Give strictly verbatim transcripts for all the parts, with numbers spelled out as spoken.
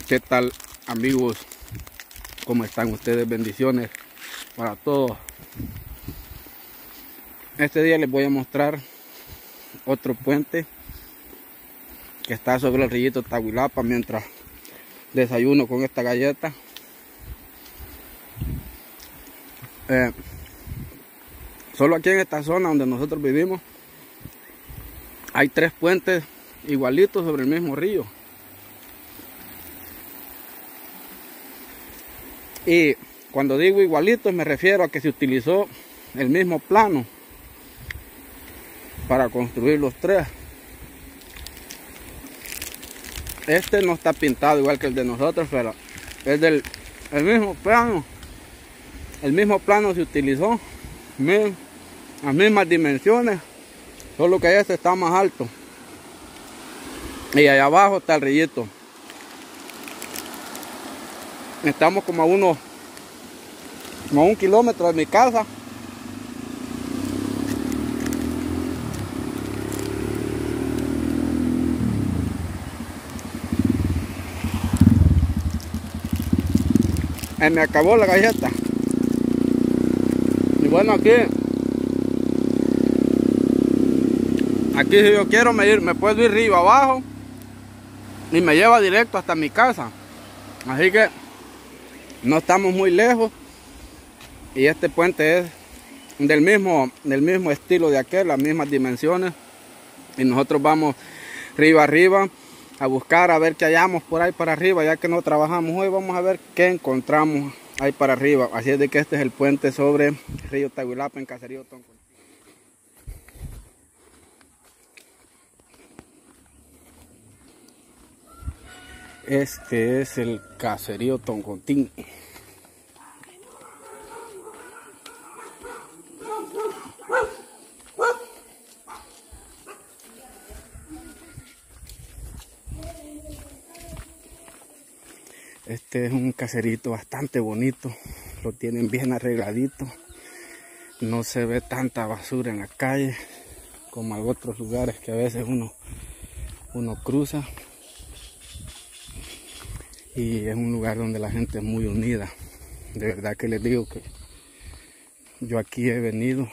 ¿Qué tal, amigos? ¿Cómo están ustedes? Bendiciones para todos. Este día les voy a mostrar otro puente que está sobre el rillito Tahuilapa mientras desayuno con esta galleta. Eh, solo aquí en esta zona donde nosotros vivimos hay tres puentes igualitos sobre el mismo río. Y cuando digo igualitos me refiero a que se utilizó el mismo plano para construir los tres. Este no está pintado igual que el de nosotros, pero es del el mismo plano. El mismo plano se utilizó, las mismas dimensiones, solo que este está más alto. Y allá abajo está el rillito. Estamos como a unos como a un kilómetro de mi casa. Y me acabó la galleta. Y bueno, aquí aquí si yo quiero me, ir, me puedo ir río abajo y me lleva directo hasta mi casa. Así que no estamos muy lejos. Y este puente es del mismo, del mismo estilo de aquel, las mismas dimensiones. Y nosotros vamos río arriba a buscar a ver qué hallamos por ahí para arriba. Ya que no trabajamos hoy, vamos a ver qué encontramos ahí para arriba. Así es de que este es el puente sobre el río Tahuilapa en Caserío Toncontín. Este es el Caserío Toncontín. Este es un caserito bastante bonito, lo tienen bien arregladito, no se ve tanta basura en la calle como en otros lugares que a veces uno, uno cruza. Y es un lugar donde la gente es muy unida. De verdad que les digo que yo aquí he venido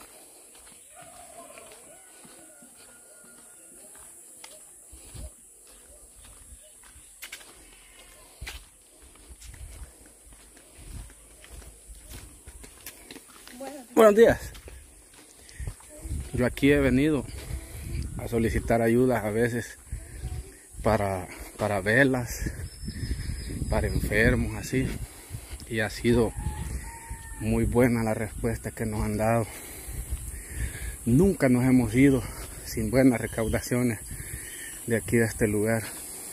Buenos días. Yo aquí he venido a solicitar ayuda a veces para, para velas, para enfermos, así. Y ha sido muy buena la respuesta que nos han dado. Nunca nos hemos ido sin buenas recaudaciones de aquí, de este lugar.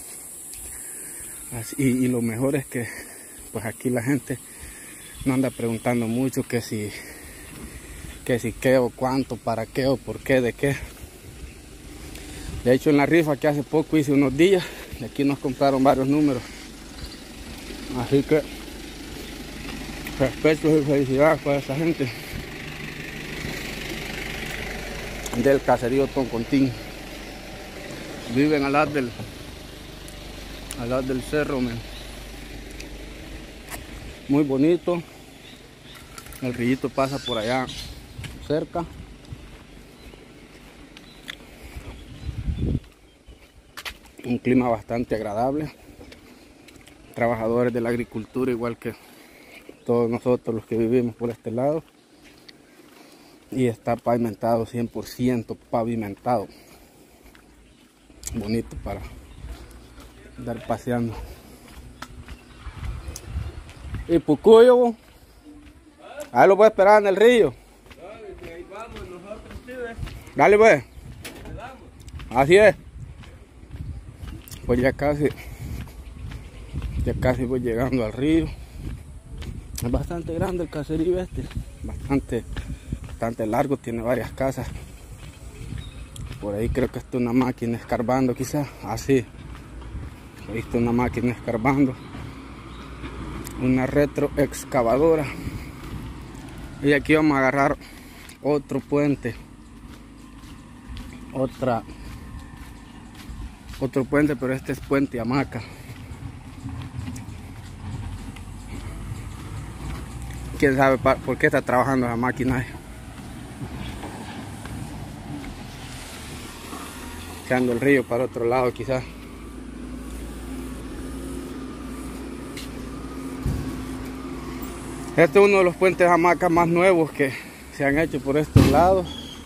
Así, y, y lo mejor es que pues aquí la gente no anda preguntando mucho que si que si qué o cuánto, para qué o por qué, de qué. De hecho, en la rifa que hace poco hice unos días, de aquí nos compraron varios números. Así que respeto y felicidades para esa gente del Caserío Toncontín. Viven al lado del al lado del cerro, man. Muy bonito. El rillito pasa por allá cerca. Un clima bastante agradable. Trabajadores de la agricultura igual que todos nosotros los que vivimos por este lado. Y está pavimentado, cien por ciento pavimentado. Bonito para andar paseando. Y Pucuyo, ahí lo voy a esperar en el río. Dale pues. Así es. Pues ya casi, ya casi voy llegando al río. Es bastante grande el caserío este, bastante, bastante largo, tiene varias casas. Por ahí creo que está una máquina escarbando quizás. Así, he visto una máquina escarbando, una retroexcavadora. Y aquí vamos a agarrar otro puente, otra otro puente, pero este es puente hamaca. quién sabe por qué está trabajando esa máquina. Echando el río para otro lado quizás. Este es uno de los puentes de hamaca más nuevos que se han hecho por estos lados.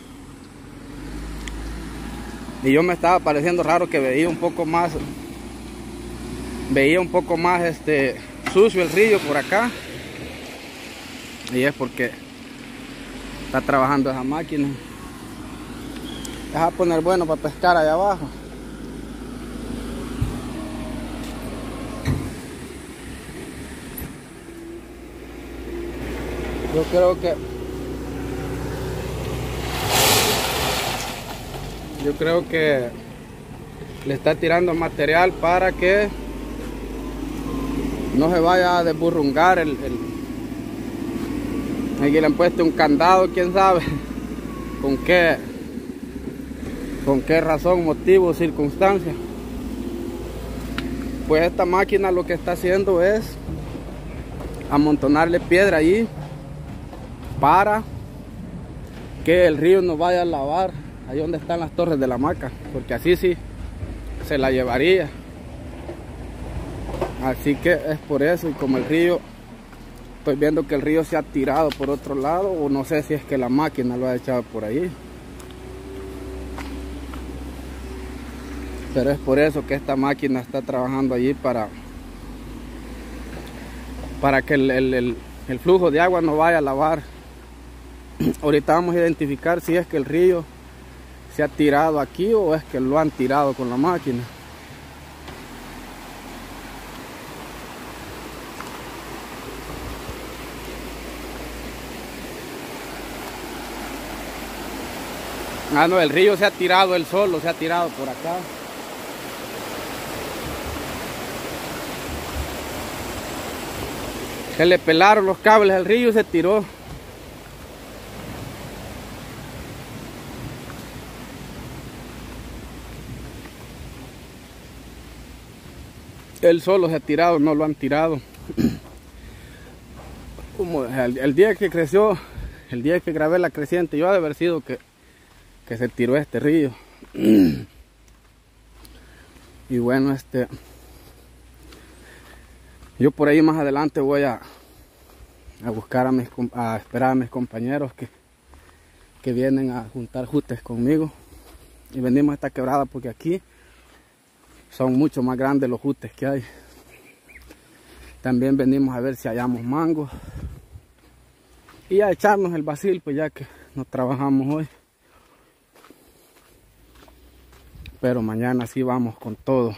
Y yo me estaba pareciendo raro que veía un poco más, veía un poco más este sucio el río por acá. Y es porque está trabajando esa máquina. Deja poner bueno para pescar allá abajo. Yo creo que yo creo que le está tirando material para que no se vaya a desburrungar el, el... Aquí le han puesto un candado, quién sabe con qué con qué razón, motivo, circunstancia. Pues esta máquina lo que está haciendo es amontonarle piedra allí para que el río no vaya a lavar ahí donde están las torres de la hamaca, porque así sí se la llevaría. Así que es por eso. Y como el río, estoy viendo que el río se ha tirado por otro lado, o no sé si es que la máquina lo ha echado por ahí, pero es por eso que esta máquina está trabajando allí para para que el, el, el, el flujo de agua no vaya a lavar. Ahorita vamos a identificar si es que el río se ha tirado aquí o es que lo han tirado con la máquina. Ah, no, el río se ha tirado él solo, se ha tirado por acá. Se le pelaron los cables al río y se tiró. Él solo se ha tirado, no lo han tirado. Como el, el día que creció, el día que grabé la creciente, yo ha de haber sido que, que se tiró este río. Y bueno, este yo por ahí más adelante voy a, a buscar a mis a esperar a mis compañeros que, que vienen a juntar jutes conmigo. Y venimos a esta quebrada porque aquí son mucho más grandes los jutes que hay. También venimos a ver si hallamos mangos y a echarnos el vacil, pues ya que no trabajamos hoy. Pero mañana sí vamos con todo.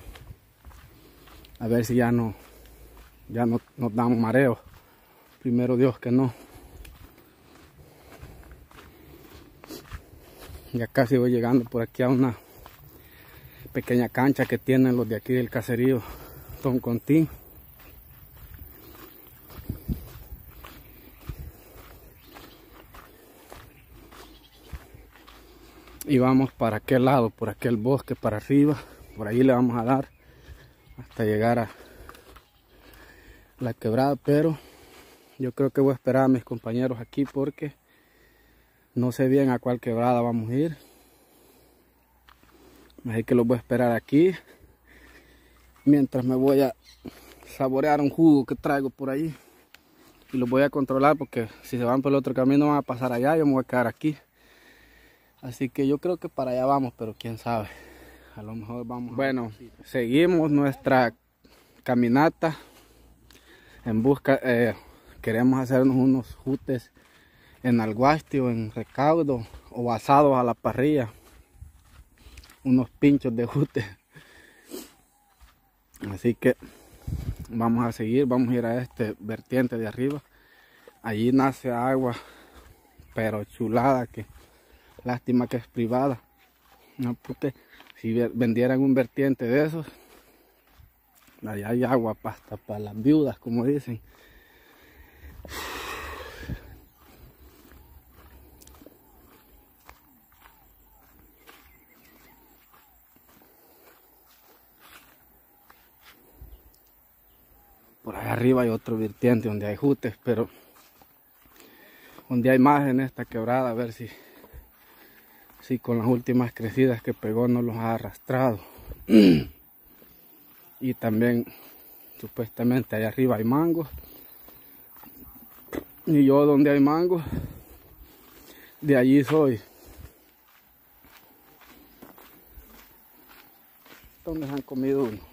A ver si ya no ya no nos damos mareo. Primero Dios que no. Ya casi voy llegando por aquí a una pequeña cancha que tienen los de aquí del caserío Don Contín. Y vamos para aquel lado, por aquel bosque para arriba. Por ahí le vamos a dar hasta llegar a la quebrada, pero yo creo que voy a esperar a mis compañeros aquí porque no sé bien a cuál quebrada vamos a ir. Así que los voy a esperar aquí mientras me voy a saborear un jugo que traigo por ahí y los voy a controlar, porque si se van por el otro camino van a pasar allá, yo me voy a quedar aquí. Así que yo creo que para allá vamos, pero quién sabe, a lo mejor vamos. Bueno, seguimos nuestra caminata en busca, eh, queremos hacernos unos jutes en alguaste o en recaudo o asados a la parrilla, unos pinchos de jute. Así que vamos a seguir, vamos a ir a este vertiente de arriba. Allí nace agua, pero chulada, que lástima que es privada, no, porque si vendieran un vertiente de esos, allá hay agua hasta para las viudas, como dicen. Por allá arriba hay otro vertiente donde hay jutes, pero donde hay más en esta quebrada, a ver si, si con las últimas crecidas que pegó no los ha arrastrado. Y también supuestamente allá arriba hay mangos. Y yo donde hay mangos, de allí soy. ¿Dónde se han comido uno?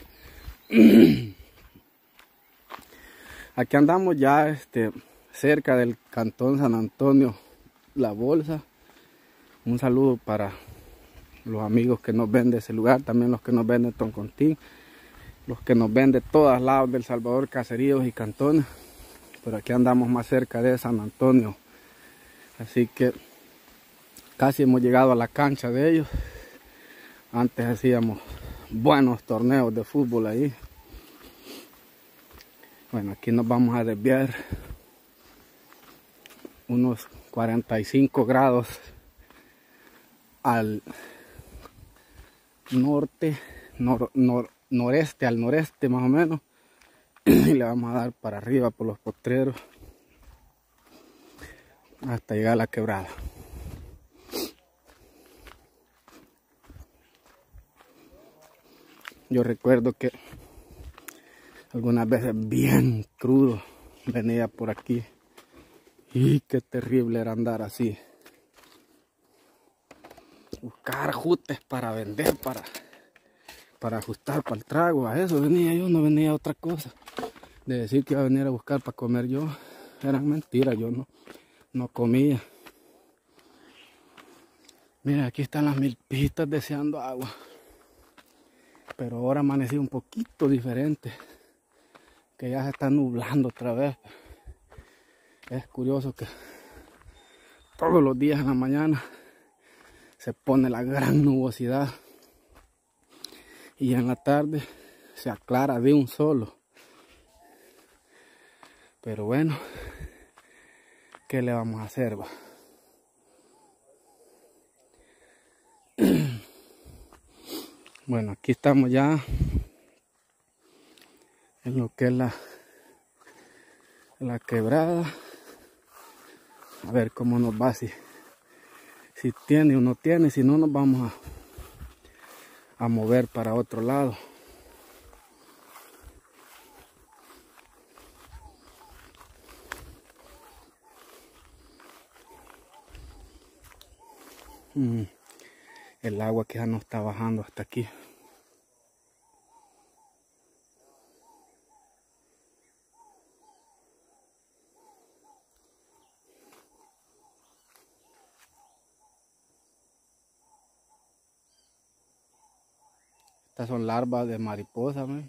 Aquí andamos ya este, cerca del cantón San Antonio, La Bolsa. Un saludo para los amigos que nos ven de ese lugar, también los que nos ven de Toncontín, los que nos ven de todos lados del Salvador, caseríos y cantones. Pero aquí andamos más cerca de San Antonio, así que casi hemos llegado a la cancha de ellos. Antes hacíamos buenos torneos de fútbol ahí. Bueno, aquí nos vamos a desviar unos cuarenta y cinco grados al norte, nor, nor, noreste, al noreste más o menos. Y le vamos a dar para arriba por los potreros hasta llegar a la quebrada. Yo recuerdo que algunas veces bien crudo venía por aquí y qué terrible era andar así, buscar jutes para vender, para para ajustar para el trago. A eso venía yo, no venía a otra cosa. De decir que iba a venir a buscar para comer yo, eran mentiras, yo no, no comía. Mira, aquí están las milpitas deseando agua. Pero ahora amanecí un poquito diferente, que ya se está nublando otra vez. Es curioso que todos los días en la mañana se pone la gran nubosidad y en la tarde se aclara de un solo. Pero bueno, ¿qué le vamos a hacer, va? Bueno, aquí estamos ya en lo que es la, la quebrada. A ver cómo nos va, si, si tiene o no tiene, si no nos vamos a, a mover para otro lado. Mm, el agua que ya no está bajando hasta aquí. Estas son larvas de mariposa, ¿no?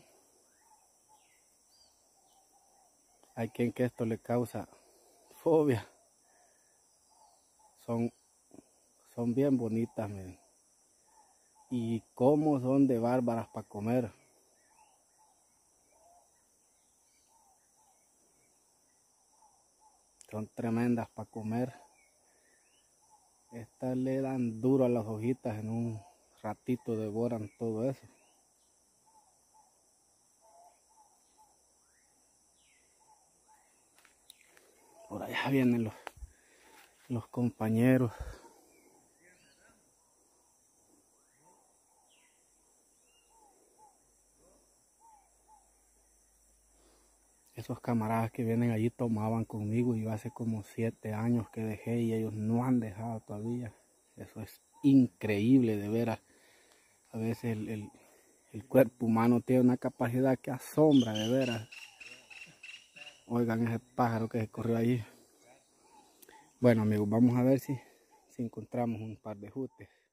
Hay quien que esto le causa fobia. Son, son bien bonitas, miren. Y cómo son de bárbaras para comer. Son tremendas para comer. Estas le dan duro a las hojitas, en un ratito devoran todo eso. Por allá vienen los, los compañeros. Esos camaradas que vienen allí tomaban conmigo. Yo hace como siete años que dejé y ellos no han dejado todavía. Eso es increíble de veras. A veces el, el, el cuerpo humano tiene una capacidad que asombra de veras. Oigan ese pájaro que se corrió allí. Bueno amigos, vamos a ver si, si encontramos un par de jutes.